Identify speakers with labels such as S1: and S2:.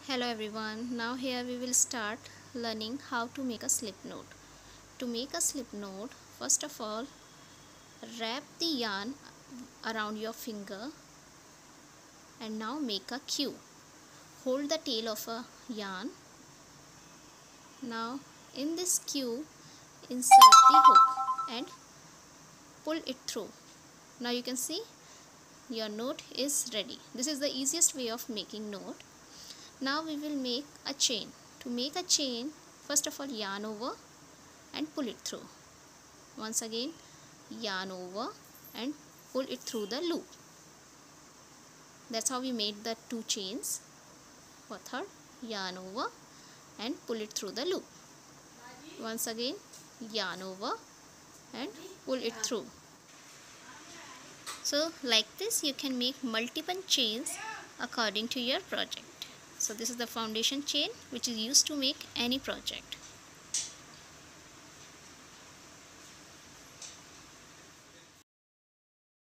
S1: Hello everyone, now here we will start learning how to make a slip knot. To make a slip knot, first of all, wrap the yarn around your finger and now make a queue. Hold the tail of a yarn. Now in this queue, insert the hook and pull it through. Now you can see your knot is ready. This is the easiest way of making knot. Now we will make a chain. To make a chain, first of all yarn over and pull it through. Once again yarn over and pull it through the loop. That's how we made the two chains. For third, yarn over and pull it through the loop. Once again yarn over and pull it through. So like this you can make multiple chains according to your project. So this is the foundation chain which is used to make any project.